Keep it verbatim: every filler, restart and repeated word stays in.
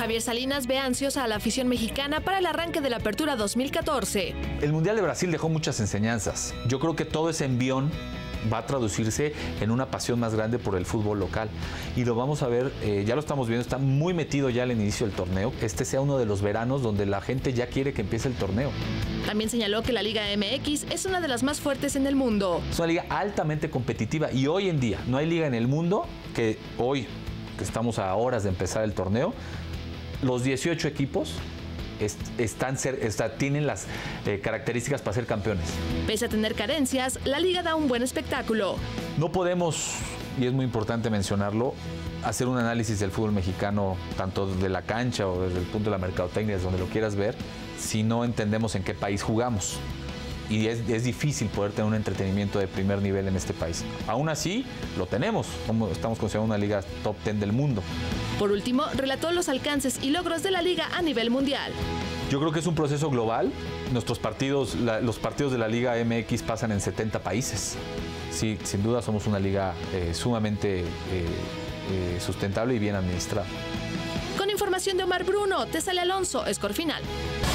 Javier Salinas ve ansiosa a la afición mexicana para el arranque de la Apertura dos mil catorce. El Mundial de Brasil dejó muchas enseñanzas. Yo creo que todo ese envión va a traducirse en una pasión más grande por el fútbol local. Y lo vamos a ver, eh, ya lo estamos viendo, está muy metido ya al inicio del torneo. Este sea uno de los veranos donde la gente ya quiere que empiece el torneo. También señaló que la Liga M X es una de las más fuertes en el mundo. Es una liga altamente competitiva y hoy en día no hay liga en el mundo que hoy, que estamos a horas de empezar el torneo, los dieciocho equipos Están, está, tienen las eh, características para ser campeones. Pese a tener carencias, la liga da un buen espectáculo. No podemos, y es muy importante mencionarlo, hacer un análisis del fútbol mexicano, tanto desde la cancha o desde el punto de la mercadotecnia, desde donde lo quieras ver, si no entendemos en qué país jugamos. Y es, es difícil poder tener un entretenimiento de primer nivel en este país. Aún así, lo tenemos. Como estamos considerando una liga top diez del mundo. Por último, relató los alcances y logros de la liga a nivel mundial. Yo creo que es un proceso global. Nuestros partidos, la, los partidos de la Liga M X pasan en setenta países. Sí, sin duda somos una liga eh, sumamente eh, eh, sustentable y bien administrada. Con información de Omar Bruno, Tessale Alonso, Score Final.